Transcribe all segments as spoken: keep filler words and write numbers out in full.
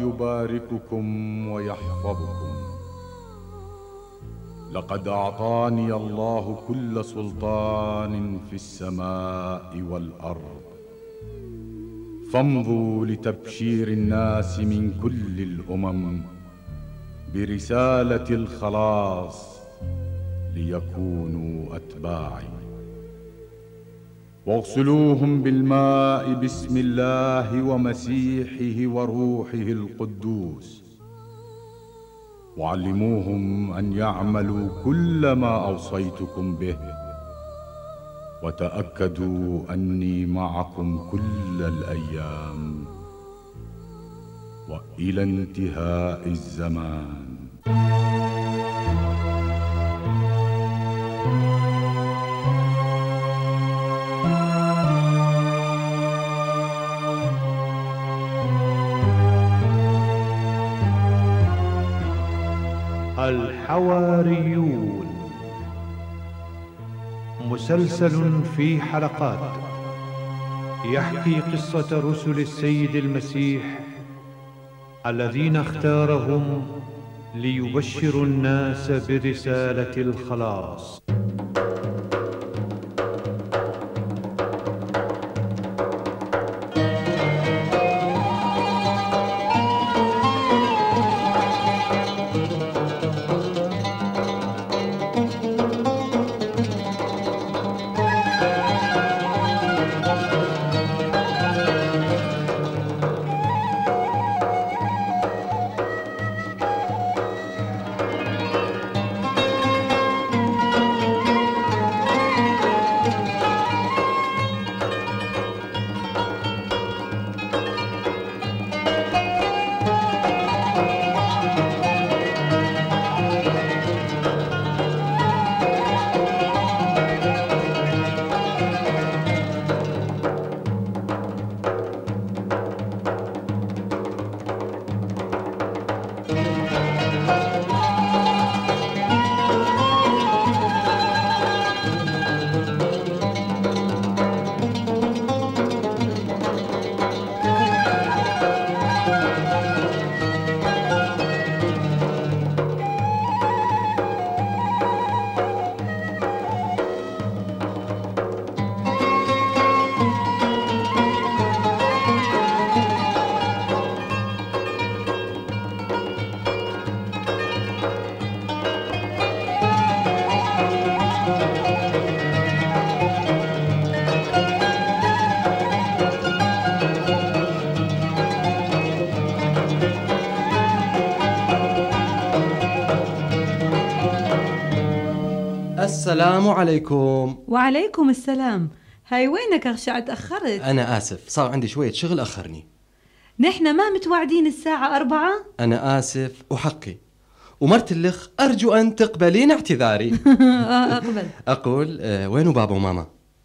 يبارككم ويحفظكم. لقد أعطاني الله كل سلطان في السماء والأرض، فامضوا لتبشير الناس من كل الأمم برسالة الخلاص ليكونوا أتباعي، واغسلوهم بالماء باسم الله ومسيحه وروحه القدوس، وعلموهم أن يعملوا كل ما أوصيتكم به، وتأكدوا أني معكم كل الأيام وإلى انتهاء الزمان. الحواريون، مسلسل في حلقات يحكي قصة رسل السيد المسيح الذين اختارهم ليبشروا الناس برسالة الخلاص. السلام عليكم. وعليكم السلام. هاي وينك أغشع تأخرت؟ أنا آسف، صار عندي شوية شغل أخرني. نحن ما متوعدين الساعة أربعة؟ أنا آسف وحقي، ومرت اللخ أرجو أن تقبلين اعتذاري. أقبل. أقول آه وينو بابا وماما؟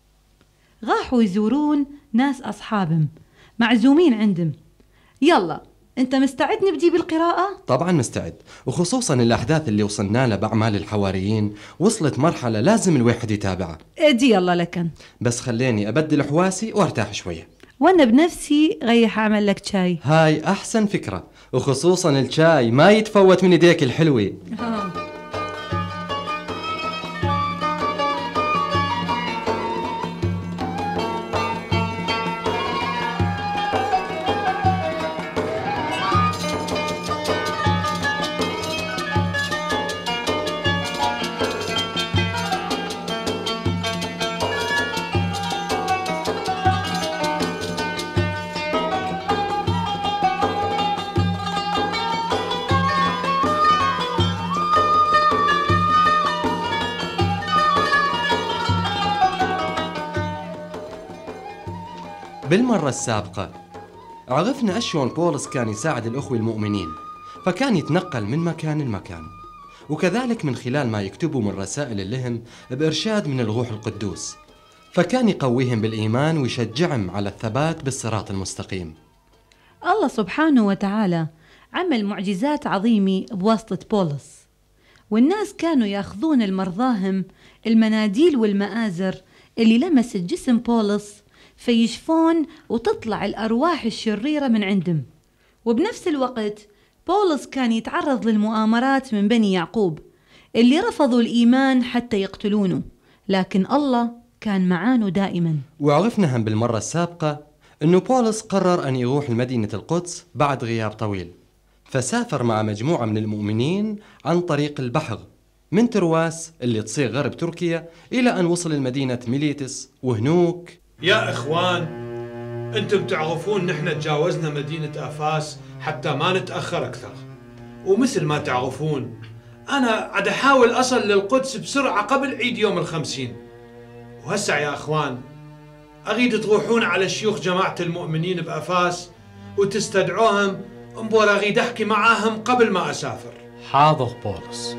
راحوا يزورون ناس أصحابهم معزومين عندهم. يلا أنت مستعد نبدي بالقراءة؟ طبعا مستعد، وخصوصا الأحداث اللي وصلنا لها بأعمال الحواريين وصلت مرحلة لازم الواحد يتابعها. ادي يلا لكن بس خليني أبدل حواسي وارتاح شوية، وأنا بنفسي غيح أعمل لك شاي. هاي أحسن فكرة، وخصوصا الشاي ما يتفوت من يديك الحلوة. آه. بالمرة السابقة عرفنا أشون بولس كان يساعد الأخوة المؤمنين، فكان يتنقل من مكان لمكان، وكذلك من خلال ما يكتبوا من رسائل اللهم بإرشاد من الروح القدوس، فكان يقويهم بالإيمان ويشجعهم على الثبات بالصراط المستقيم. الله سبحانه وتعالى عمل معجزات عظيمة بواسطة بولس، والناس كانوا ياخذون المرضاهم المناديل والمآزر اللي لمست جسم بولس فيشفون وتطلع الأرواح الشريرة من عندهم، وبنفس الوقت بولس كان يتعرض للمؤامرات من بني يعقوب اللي رفضوا الإيمان حتى يقتلونه، لكن الله كان معانه دائما. وعرفنا هم بالمرة السابقة أنه بولس قرر أن يروح لمدينة القدس بعد غياب طويل، فسافر مع مجموعة من المؤمنين عن طريق البحر من ترواس اللي تصير غرب تركيا إلى أن وصل لمدينة ميليتس، وهنوك يا إخوان، أنتم تعرفون نحن تجاوزنا مدينة أفاس حتى ما نتأخر أكثر، ومثل ما تعرفون أنا عاد أحاول أصل للقدس بسرعة قبل عيد يوم الخمسين. وهسع يا أخوان أريد تروحون على شيوخ جماعة المؤمنين بأفاس وتستدعوهم، أمبور أريد أحكي معاهم قبل ما أسافر. حاضر بولس.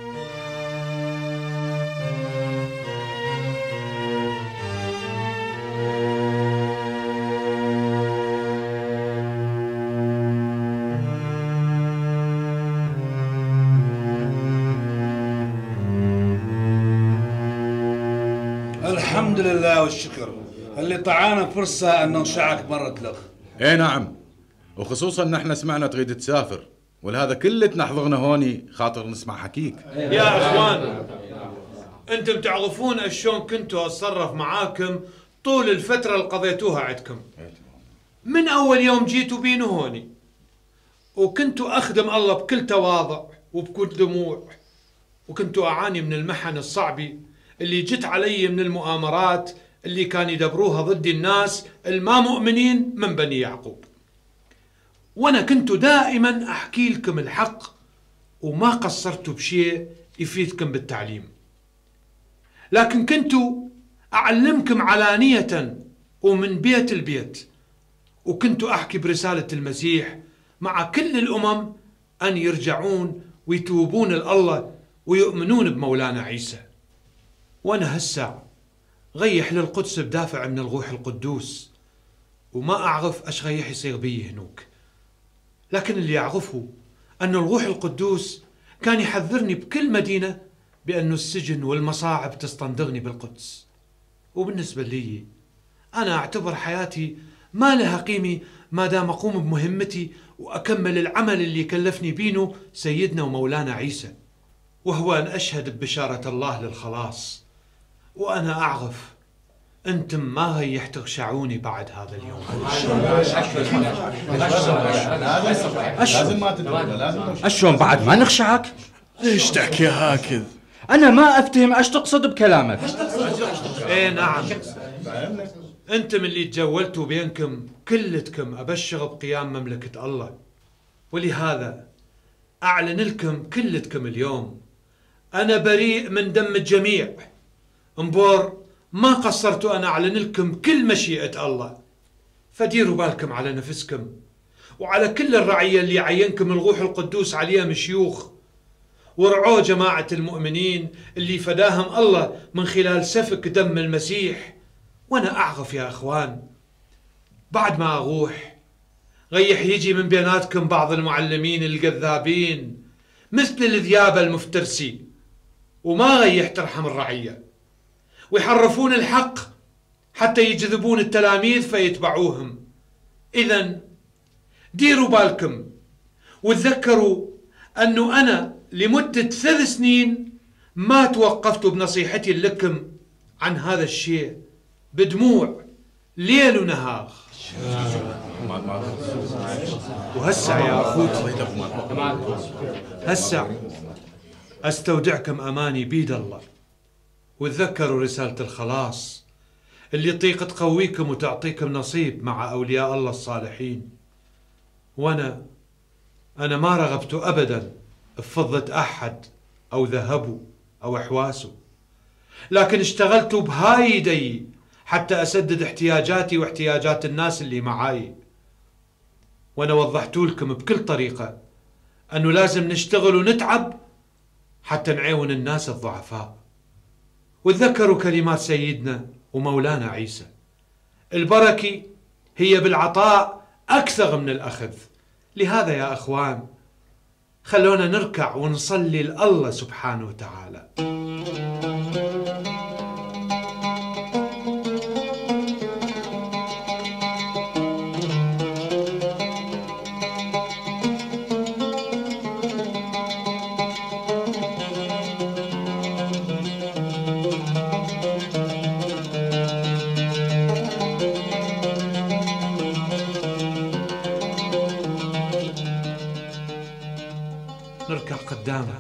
الحمد لله والشكر اللي طعانا فرصة أن ننشعك مرة الأخ. ايه نعم، وخصوصا نحن سمعنا تريد تسافر، ولهذا كلتنا حضرنا هوني خاطر نسمع حكيك. يا اخوان، انتم تعرفون شلون كنتوا اتصرف معاكم طول الفترة اللي قضيتوها عندكم، من اول يوم جيتوا بينو هوني، وكنتوا اخدم الله بكل تواضع وبكل دموع، وكنتوا اعاني من المحن الصعبة اللي جت علي من المؤامرات اللي كان يدبروها ضد الناس الما مؤمنين من بني يعقوب. وانا كنت دائما احكي لكم الحق وما قصرتوا بشيء يفيدكم بالتعليم، لكن كنت اعلمكم علانية ومن بيت البيت، وكنت احكي برسالة المسيح مع كل الامم ان يرجعون ويتوبون لله ويؤمنون بمولانا عيسى. وانا هسع غيح للقدس بدافع من الروح القدوس، وما اعرف اش غيح يصير بي هنوك، لكن اللي اعرفه ان الروح القدوس كان يحذرني بكل مدينة بأنه السجن والمصاعب تستنضغني بالقدس. وبالنسبة لي أنا أعتبر حياتي ما لها قيمة ما دام أقوم بمهمتي وأكمل العمل اللي كلفني بينه سيدنا ومولانا عيسى، وهو أن أشهد ببشارة الله للخلاص. وأنا أعرف أنتم ما هي تغشعوني بعد هذا اليوم. أشلون بعد ما نخشعك؟ ليش تحكي هكذا؟ أنا ما أفتهم أش تقصد بكلامك. إيه نعم، أنتم اللي تجولتوا بينكم كلتكم أبشر بقيام مملكة الله، ولهذا أعلن لكم كلتكم اليوم أنا بريء من دم الجميع. انبور ما قصرت أنا أعلن لكم كل مشيئة الله، فديروا بالكم على نفسكم وعلى كل الرعية اللي عينكم الروح القدوس عليهم شيوخ، ورعوا جماعة المؤمنين اللي فداهم الله من خلال سفك دم المسيح. وأنا أعرف يا أخوان بعد ما أروح غيح يجي من بيناتكم بعض المعلمين الكذابين مثل الذيابة المفترسي، وما غيح ترحم الرعية، ويحرفون الحق حتى يجذبون التلاميذ فيتبعوهم. إذن ديروا بالكم وتذكروا أنه أنا لمدة ثلاث سنين ما توقفت بنصيحتي لكم عن هذا الشيء بدموع ليل ونهار. وهسع يا أخوتي، هسع أستودعكم أماني بيد الله، وتذكروا رسالة الخلاص اللي طيق تقويكم وتعطيكم نصيب مع أولياء الله الصالحين. وأنا أنا ما رغبت أبدا بفضة أحد أو ذهبه أو إحواسه، لكن اشتغلت بهاي يدي حتى أسدد احتياجاتي واحتياجات الناس اللي معاي. وأنا وضحت لكم بكل طريقة أنه لازم نشتغل ونتعب حتى نعاون الناس الضعفاء. وتذكروا كلمات سيدنا ومولانا عيسى، البركة هي بالعطاء أكثر من الأخذ. لهذا يا أخوان خلونا نركع ونصلي لله سبحانه وتعالى.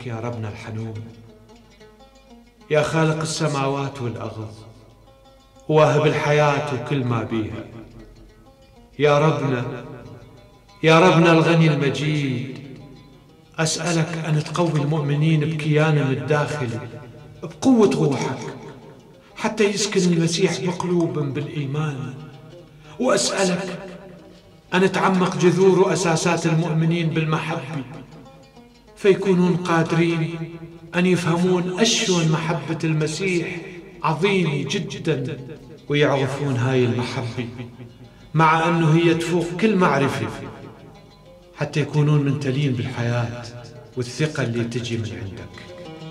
عظمتك يا ربنا الحنون، يا خالق السماوات والأرض، واهب الحياة وكل ما بيها. يا ربنا يا ربنا الغني المجيد، أسألك أن تقوي المؤمنين بكيانهم الداخلي بقوة روحك حتى يسكن المسيح بقلوبهم بالإيمان، وأسألك أن تعمق جذور وأساسات المؤمنين بالمحبة فيكونون قادرين أن يفهمون أشون محبة المسيح عظيمة جدا، ويعرفون هاي المحبة مع أنه هي تفوق كل معرفة، حتى يكونون ممتلين بالحياة والثقة اللي تجي من عندك.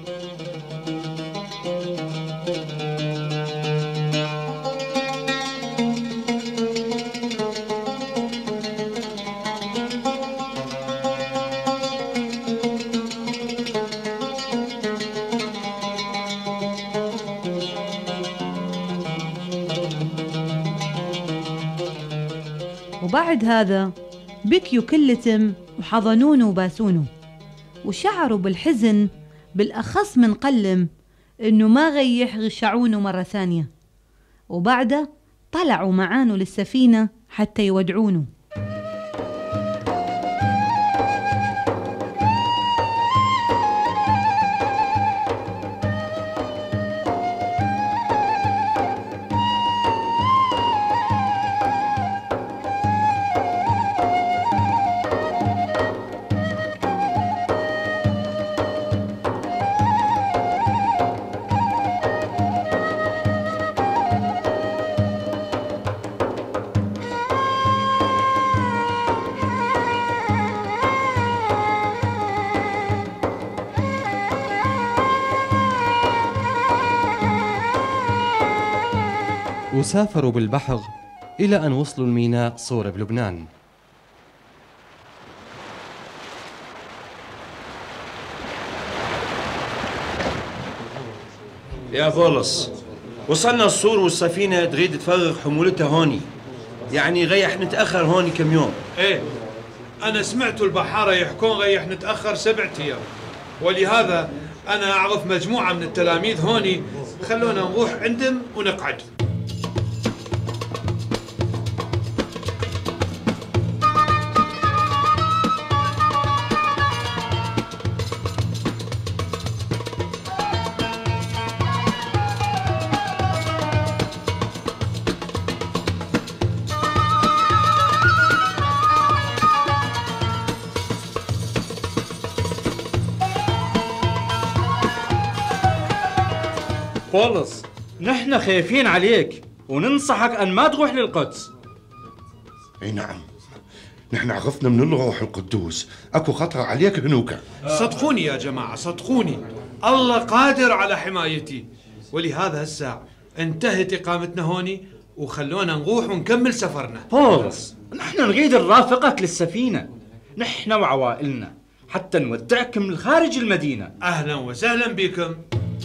وبعد هذا بكيوا كلتم وحضنونه وباسونه، وشعروا بالحزن بالأخص من قلم إنه ما غيح غشعونه مرة ثانية. وبعده طلعوا معانه للسفينة حتى يودعونه. وسافروا بالبحر إلى أن وصلوا الميناء صور بلبنان. يا بولس، وصلنا الصور والسفينة تريد تفرغ حمولتها هوني، يعني غيح نتأخر هوني كم يوم. ايه أنا سمعت البحارة يحكون غيح نتأخر سبعة أيام، ولهذا أنا أعرف مجموعة من التلاميذ هوني، خلونا نروح عندهم ونقعد. بولس، نحن خايفين عليك وننصحك أن ما تروح للقدس. اي نعم، نحن عرفنا من الروح القدوس اكو خطر عليك هنوكا. صدقوني يا جماعة، صدقوني الله قادر على حمايتي، ولهذا هالساعة انتهت إقامتنا هوني وخلونا نروح ونكمل سفرنا. بولس، نحن نريد نرافقك للسفينة، نحن وعوائلنا، حتى نودعكم لخارج المدينة. أهلا وسهلا بكم.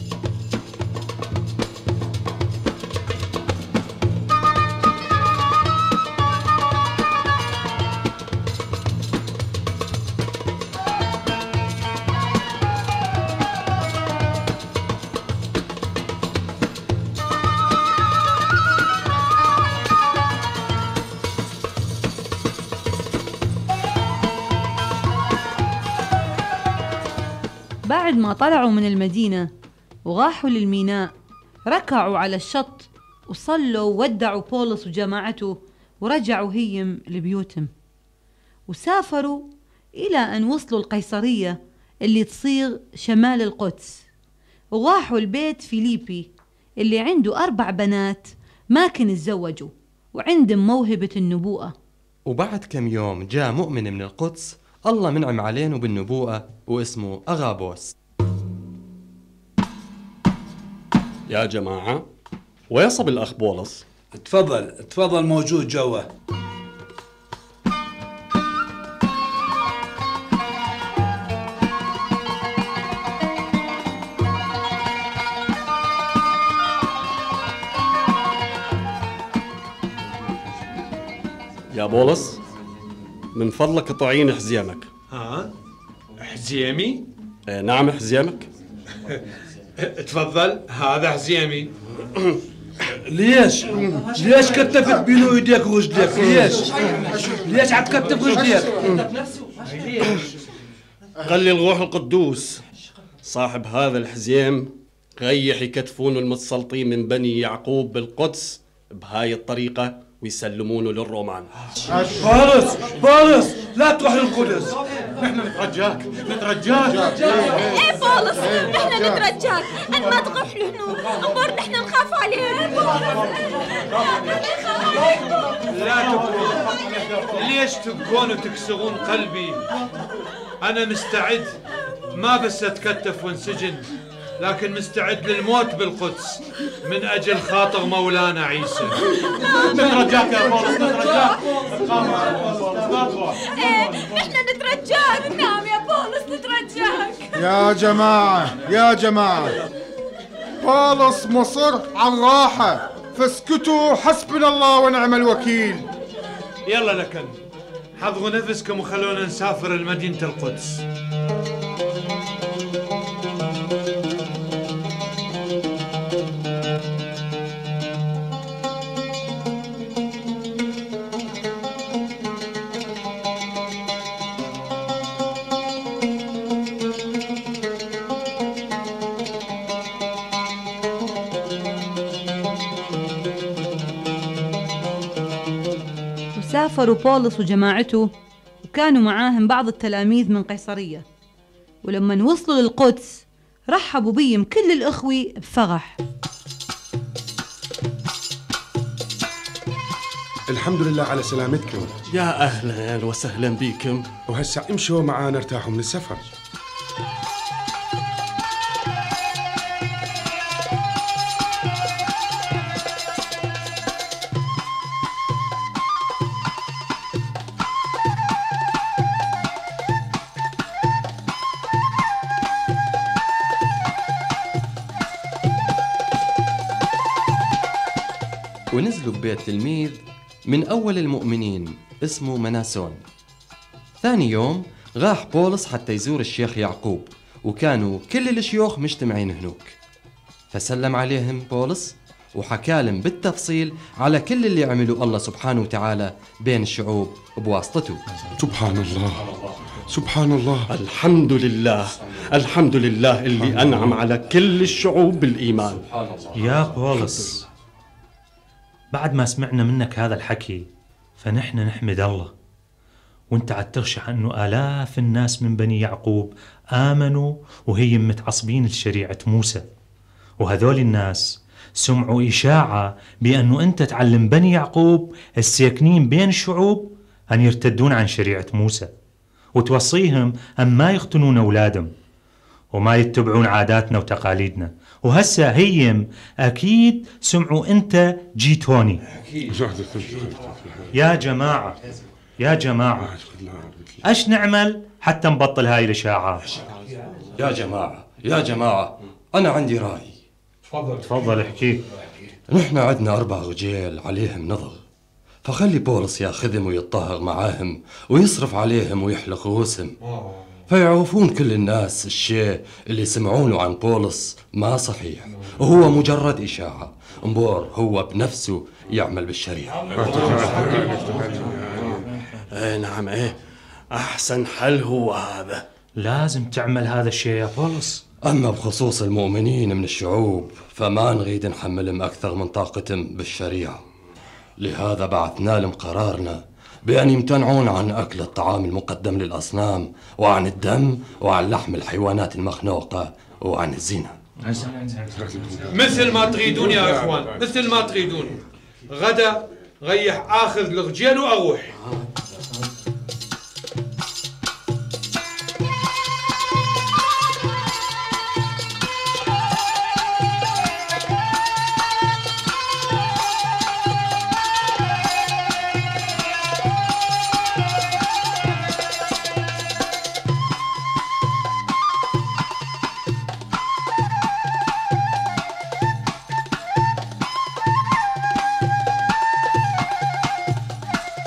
بعد ما طلعوا من المدينة وراحوا للميناء، ركعوا على الشط وصلوا وودعوا بولس وجماعته ورجعوا هيم لبيوتهم. وسافروا إلى أن وصلوا القيصرية اللي تصير شمال القدس، وراحوا البيت فيليبي اللي عنده أربع بنات ما كان يتزوجوا وعندهم موهبة النبوءة. وبعد كم يوم جاء مؤمن من القدس الله منعم علينا بالنبوءة واسمه أغابوس. يا جماعة، ويصب الأخ بولس؟ تفضل تفضل، موجود جوا. يا بولس، من فضلك طعين حزيمك. ها؟ حزيمي؟ آه نعم حزيمك. تفضل هذا حزيمي. ليش؟ ليش كتفت بين ايديك ورجليك؟ ليش؟ ليش عم تكتف رجليك؟ خلي الروح القدوس صاحب هذا الحزيم ريح يكتفونه المتسلطين من بني يعقوب بالقدس بهاي الطريقة ويسلمونه للرومان. بولس بولس لا تروح للقدس. نحن نترجاك نترجاك. ايه بولس نحن نترجاك ان ما تروح له هنوك. امبارح نحن نخاف عليه. لا تبكون. ليش تبكون وتكسرون قلبي؟ انا مستعد ما بس اتكتف وانسجن، لكن مستعد للموت بالقدس من أجل خاطر مولانا عيسى. نترجاك يا بولس نترجاك. ايه نحن نترجاك. نعم يا بولس نترجاك. يا جماعة يا جماعة، بولس مصر على الراحة، فاسكتوا حسبنا الله ونعم الوكيل. يلا لكن حضروا نفسكم وخلونا نسافر لمدينة القدس. سافروا بولس وجماعته وكانوا معاهم بعض التلاميذ من قيصرية، ولما وصلوا للقدس رحبوا بيهم كل الأخوة بفرح. الحمد لله على سلامتكم. يا أهلا وسهلا بكم. وهسا امشوا معانا ارتاحوا من السفر. ونزلوا ببيت تلميذ من أول المؤمنين اسمه مناسون. ثاني يوم راح بولس حتى يزور الشيخ يعقوب، وكانوا كل الشيوخ مجتمعين هنوك. فسلم عليهم بولس وحكى لهم بالتفصيل على كل اللي عملوا الله سبحانه وتعالى بين الشعوب بواسطته. سبحان الله سبحان الله. الحمد لله الحمد لله اللي أنعم على كل الشعوب بالإيمان. يا بولس، بعد ما سمعنا منك هذا الحكي فنحن نحمد الله، وانت عاد ترشح انه آلاف الناس من بني يعقوب آمنوا وهي متعصبين لشريعة موسى، وهذول الناس سمعوا إشاعة بأنه انت تعلم بني يعقوب الساكنين بين الشعوب أن يرتدون عن شريعة موسى، وتوصيهم أن ما يختنون أولادهم وما يتبعون عاداتنا وتقاليدنا. وهسا هيم أكيد سمعوا أنت جيت هوني. يا جماعة يا جماعة أش نعمل حتى نبطل هاي الإشاعات؟ يا جماعة يا جماعة أنا عندي رأي. تفضل تفضل احكي. نحن عندنا أربع رجال عليهم نظر، فخلي بولس ياخذهم ويتطهر معاهم ويصرف عليهم ويحلق رؤوسهم، فيعرفون كل الناس الشيء اللي سمعونه عن بولس ما صحيح وهو مجرد إشاعة. انبور هو بنفسه يعمل بالشريعة. ايه نعم ايه أحسن حل هو هذا. لازم تعمل هذا الشيء يا بولس. أما بخصوص المؤمنين من الشعوب فما نريد نحملهم أكثر من طاقتهم بالشريعة، لهذا بعثنا لهم قرارنا بأن يمتنعون عن أكل الطعام المقدم للأصنام، وعن الدم، وعن لحم الحيوانات المخنوقة، وعن الزنا. مثل ما تريدون يا إخوان، مثل ما تريدون. غدا غيح آخذ الرجال وأروح.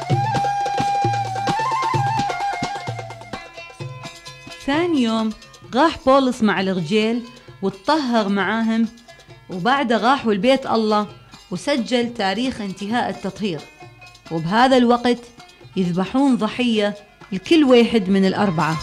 ثاني يوم راح بولس مع الرجال واتطهر معاهم، وبعد راحوا لبيت الله وسجل تاريخ انتهاء التطهير، وبهذا الوقت يذبحون ضحية لكل واحد من الأربعة.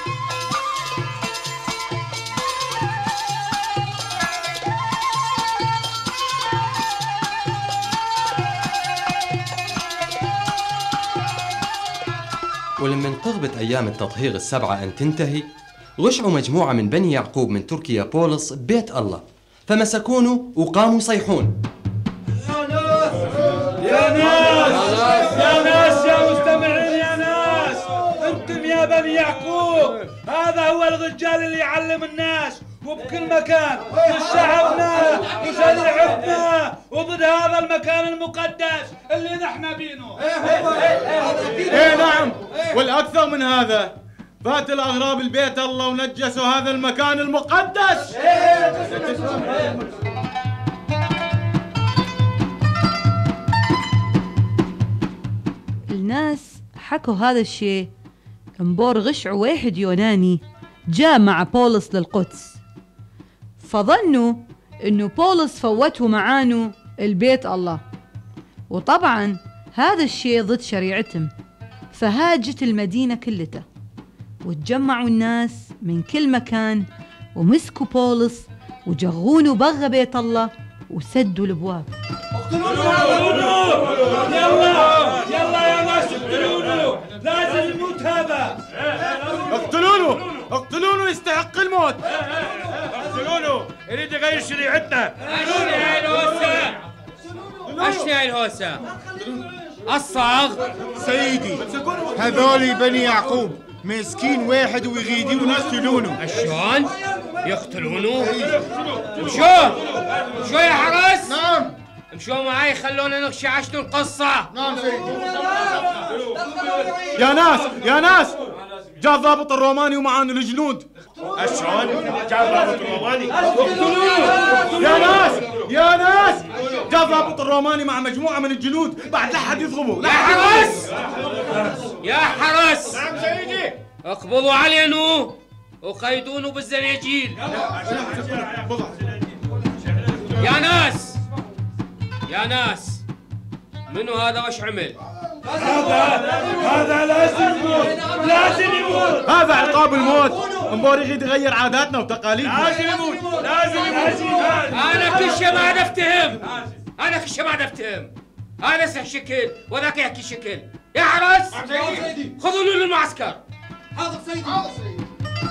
ولمن قربت أيام التطهير السبعة أن تنتهي، رجعوا مجموعة من بني يعقوب من تركيا بولس ببيت الله، فمسكونه وقاموا يصيحون: يا ناس يا ناس يا مستمعين يا ناس، انتم يا بني يعقوب، هذا هو الرجال اللي يعلم الناس وبكل مكان في شعبنا وشريعتنا وضد هذا المكان المقدس اللي نحن بينه. ايه نعم، والاكثر من هذا، فات الاغراب البيت الله ونجسوا هذا المكان المقدس. الناس حكوا هذا الشيء انبور غشع واحد يوناني جاء مع بولس للقدس، فظنوا انه بولس فوته معانه البيت الله، وطبعا هذا الشيء ضد شريعتهم، فهاجت المدينة كلها وتجمعوا الناس من كل مكان ومسكوا بولس وجرونه برا بيت الله وسدوا الابواب. يلا يلا يا ناس اقتلونه، لازم يموت هذا. اقتلونه اقتلونه، يستحق الموت. اقتلونه، يريد يغير شريعتنا. اشنو هاي الهوسة؟ اشنو هاي الهوسة؟ الصاغ سيدي، هذول بني يعقوب مسكين واحد ويغيدون يقتلونه. شلون؟ يقتلونه؟ مشون مشون يا حرس؟ نعم مشون معي، خلونا نغشي عشتوا القصة. نعم سيدي. يا ناس يا ناس، جاء الضابط الروماني ومعانا الجنود. شلون؟ جاء الضابط الروماني؟ يا ناس يا ناس، جاء الضابط الروماني مع مجموعة من الجنود، بعد لا حد يضربه. يا حرس يا حرس، نعم سيدي. اقبضوا علينه وقيدونه بالزناجيل. يا ناس يا ناس، منو هذا وش عمل؟ هذا هذا لازم يموت، لازم يموت. هذا عقاب الموت، انبور يريد يغير عاداتنا وتقاليدنا. لازم يموت، لازم يموت. انا كل شيء ما افتهم، انا كل شيء ما افتهم. هذا يصح شكل وذاك يحكي شكل. يا حرس خذوا له للمعسكر. حاضر سيدي. حاضر سيدي.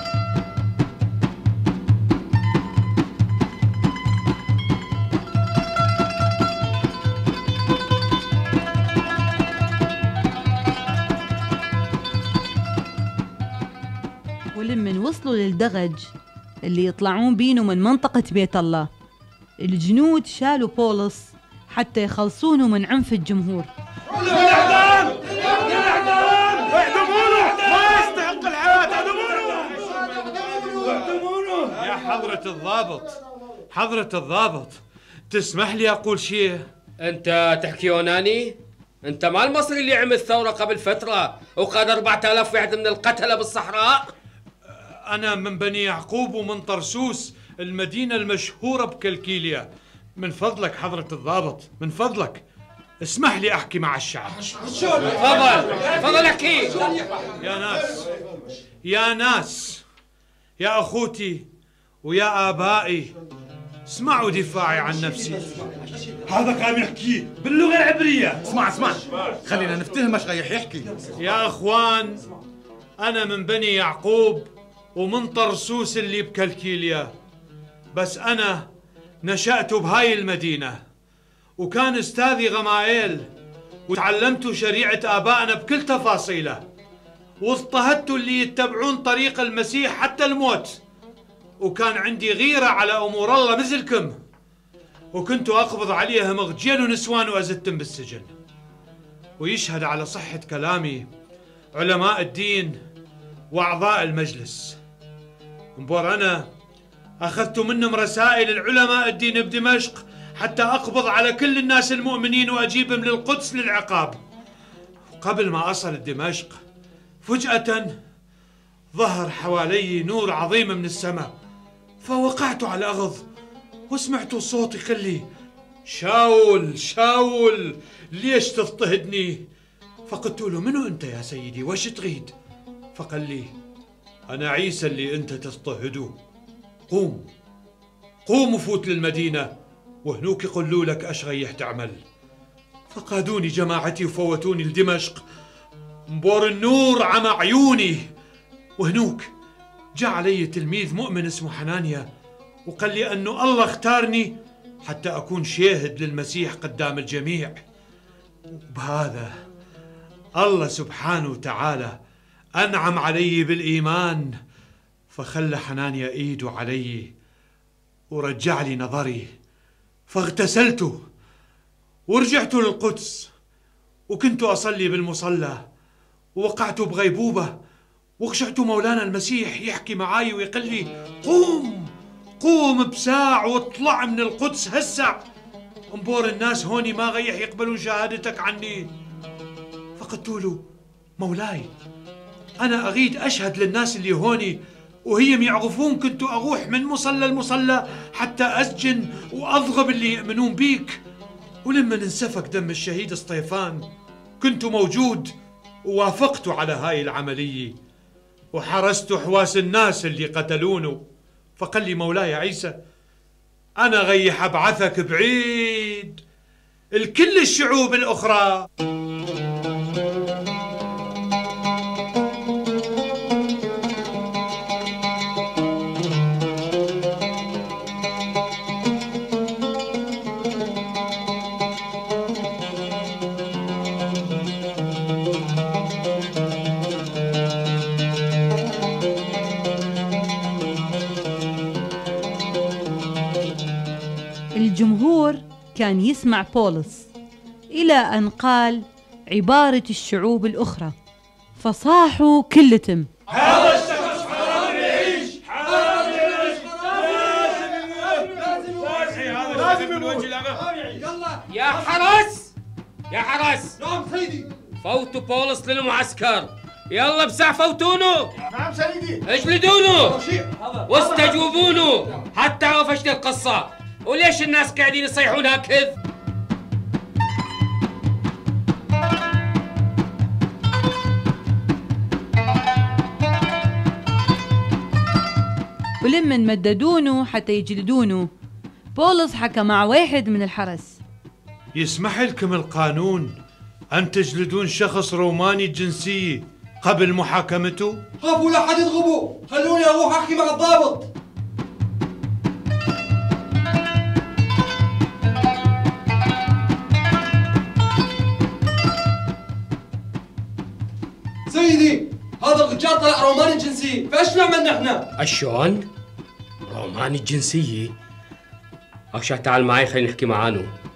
ولمن وصلوا للدغج اللي يطلعون بينه من منطقة بيت الله، الجنود شالوا بولس حتى يخلصونه من عنف الجمهور. للإعدام! للإعدام! اعدمونه! ما يستحق الحياة، اعدمونه! اعدمونه! يا حضرة الضابط، حضرة الضابط، تسمح لي أقول شيء؟ أنت تحكي يوناني؟ أنت ما المصري اللي عمل ثورة قبل فترة وقاد أربعة آلاف واحد من القتلة بالصحراء؟ أنا من بني يعقوب ومن طرسوس، المدينة المشهورة بكلكيليا. من فضلك حضرة الضابط، من فضلك اسمح لي أحكي مع الشعب. تفضل تفضل احكي. يا ناس يا ناس يا أخوتي ويا آبائي، اسمعوا دفاعي عن نفسي. هذا كان يحكي باللغة العبرية. اسمع اسمع، خلينا نفتهم ايش رايح يحكي. يا أخوان، أنا من بني يعقوب ومن طرسوس اللي بكلكيليا، بس أنا نشأت بهاي المدينة، وكان أستاذي غمائيل، وتعلمت شريعة آبائنا بكل تفاصيله، واضطهدت اللي يتبعون طريق المسيح حتى الموت، وكان عندي غيرة على أمور الله مثلكم، وكنت أقبض عليهم رجال ونسوان وأزتهم بالسجن. ويشهد على صحة كلامي علماء الدين وأعضاء المجلس. مبور أنا أخذت منهم رسائل العلماء الدين بدمشق حتى أقبض على كل الناس المؤمنين وأجيبهم للقدس للعقاب. وقبل ما أصل دمشق فجأة ظهر حوالي نور عظيم من السماء، فوقعت على الأرض وسمعت صوت يقول لي: شاول شاول ليش تضطهدني؟ فقلت له: منو أنت يا سيدي؟ وش تريد؟ فقال لي: أنا عيسى اللي أنت تضطهده، قوم قوم وفوت للمدينة وهنوك يقولوا لك أش ريح تعمل. فقادوني جماعتي وفوتوني لدمشق، مبور النور عمى عيوني، وهنوك جاء علي تلميذ مؤمن اسمه حنانيا وقال لي أنه الله اختارني حتى أكون شاهد للمسيح قدام الجميع. وبهذا الله سبحانه وتعالى أنعم علي بالإيمان، فخلى حنانيا إيده علي ورجع لي نظري، فاغتسلت ورجعت للقدس، وكنت أصلي بالمصلى ووقعت بغيبوبة، وخشعت مولانا المسيح يحكي معاي ويقول لي: قوم قوم بساع واطلع من القدس هسع، انبور الناس هوني ما غيح يقبلون شهادتك عني. فقلت له: مولاي أنا أريد أشهد للناس اللي هوني وهي يعرفون كنت أروح من مصلى لمصلى حتى أسجن وأضرب اللي يؤمنون بيك. ولما انسفك دم الشهيد اسطيفان كنت موجود ووافقت على هاي العملية وحرست حواس الناس اللي قتلونه. فقال لي: مولاي عيسى أنا غيح أبعثك بعيد الكل الشعوب الأخرى. الجمهور كان يسمع بولس إلى أن قال عبارة الشعوب الأخرى، فصاحوا كلتم: هذا الشخص حرام يعيش، حرام يعيش، لازم يموت. يا حرس يا حرس، نعم سيدي. فوتوا بولس للمعسكر، يلا بسع فوتونه. نعم سيدي. اجلدونه واستجوبونه حتى اعرف ايش القصة، وليش الناس قاعدين يصيحون هكذا؟ ولما مددونه حتى يجلدونه، بولس حكى مع واحد من الحرس: يسمح لكم القانون أن تجلدون شخص روماني الجنسية قبل محاكمته؟ خافوا لا حد يضربه، خلوني أروح أحكي مع الضابط. سيدي هذا الرجال طلع روماني الجنسية، فايش نعمل نحن؟ شلون؟ روماني الجنسية؟ أخشى تعال معي خلينا نحكي معانو.